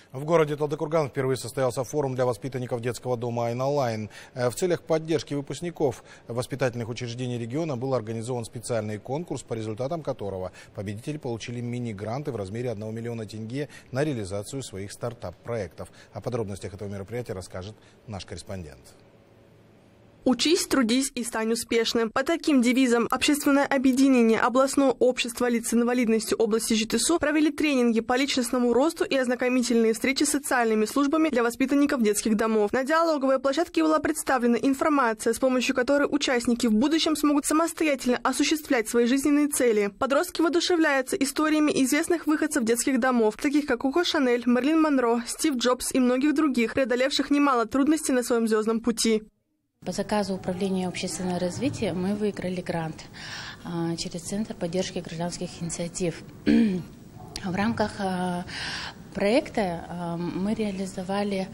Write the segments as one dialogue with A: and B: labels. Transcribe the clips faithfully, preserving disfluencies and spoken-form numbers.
A: В городе Талдыкурган впервые состоялся форум для воспитанников детского дома «Айналайн». В целях поддержки выпускников воспитательных учреждений региона был организован специальный конкурс, по результатам которого победители получили мини-гранты в размере одного миллиона тенге на реализацию своих стартап-проектов. О подробностях этого мероприятия расскажет наш корреспондент.
B: «Учись, трудись и стань успешным». По таким девизам общественное объединение областного общества лиц с инвалидностью области Жетысу провели тренинги по личностному росту и ознакомительные встречи с социальными службами для воспитанников детских домов. На диалоговой площадке была представлена информация, с помощью которой участники в будущем смогут самостоятельно осуществлять свои жизненные цели. Подростки воодушевляются историями известных выходцев детских домов, таких как Коко Шанель, Мерлин Монро, Стив Джобс и многих других, преодолевших немало трудностей на своем звездном пути.
C: По заказу Управления общественного развития мы выиграли грант через Центр поддержки гражданских инициатив. В рамках проекта мы реализовали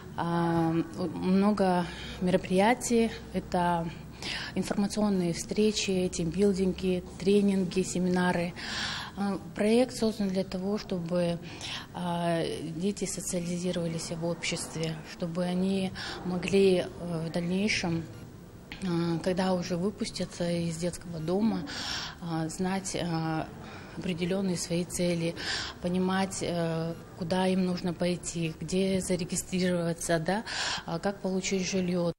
C: много мероприятий. Это информационные встречи, тимбилдинги, тренинги, семинары. Проект создан для того, чтобы дети социализировались в обществе, чтобы они могли в дальнейшем, когда уже выпустятся из детского дома, знать определенные свои цели, понимать, куда им нужно пойти, где зарегистрироваться, да, как получить жилье.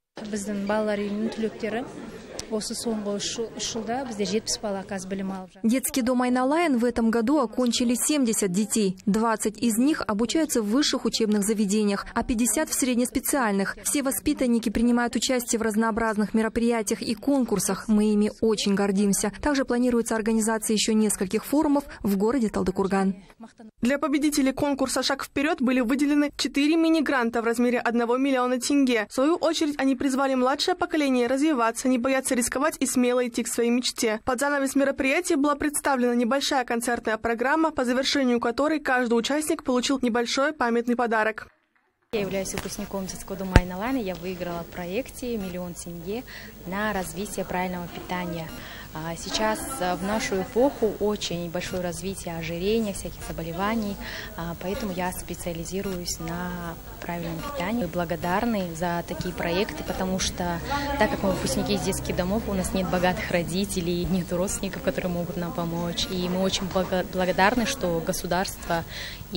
D: Детский дом «Айналайн» в этом году окончили семьдесят детей. двадцать из них обучаются в высших учебных заведениях, а пятьдесят в среднеспециальных. Все воспитанники принимают участие в разнообразных мероприятиях и конкурсах. Мы ими очень гордимся. Также планируется организация еще нескольких форумов в городе Талдыкурган.
B: Для победителей конкурса «Шаг вперед» были выделены четыре мини-гранта в размере одного миллиона тенге. В свою очередь они призвали младшее поколение развиваться, не бояться рисковать и смело идти к своей мечте. Под занавес мероприятия была представлена небольшая концертная программа, по завершению которой каждый участник получил небольшой памятный подарок.
E: Я являюсь выпускником детского дома «Айналайн». Я выиграла в проекте миллион тенге на развитие правильного питания. Сейчас в нашу эпоху очень большое развитие ожирения, всяких заболеваний, поэтому я специализируюсь на правильном питании. Мы благодарны за такие проекты, потому что, так как мы выпускники из детских домов, у нас нет богатых родителей, нет родственников, которые могут нам помочь. И мы очень благодарны, что государство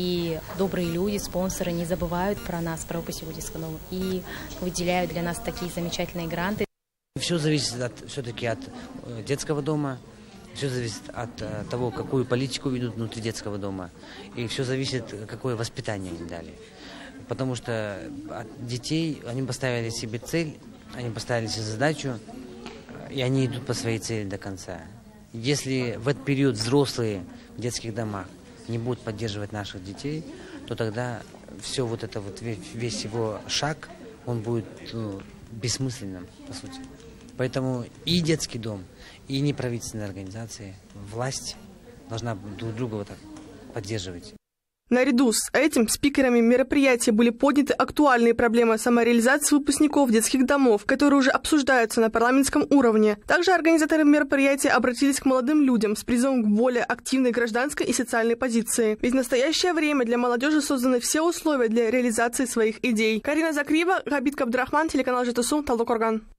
E: и добрые люди, спонсоры не забывают про нас, про выпускников детского дома, и выделяют для нас такие замечательные гранты.
F: Все зависит от, все-таки от детского дома, все зависит от того, какую политику ведут внутри детского дома, и все зависит, какое воспитание они дали. Потому что от детей они поставили себе цель, они поставили себе задачу, и они идут по своей цели до конца. Если в этот период взрослые в детских домах не будут поддерживать наших детей, то тогда все вот это вот, весь его шаг, он будет, ну, бессмысленным, по сути. Поэтому и детский дом, и неправительственные организации, власть должна друг друга вот так поддерживать.
B: Наряду с этим спикерами мероприятия были подняты актуальные проблемы самореализации выпускников детских домов, которые уже обсуждаются на парламентском уровне. Также организаторы мероприятия обратились к молодым людям с призывом к более активной гражданской и социальной позиции. Ведь в настоящее время для молодежи созданы все условия для реализации своих идей. Карина Закриева, Габит Кабдрахман, телеканал Жетысу, Талдыкурган.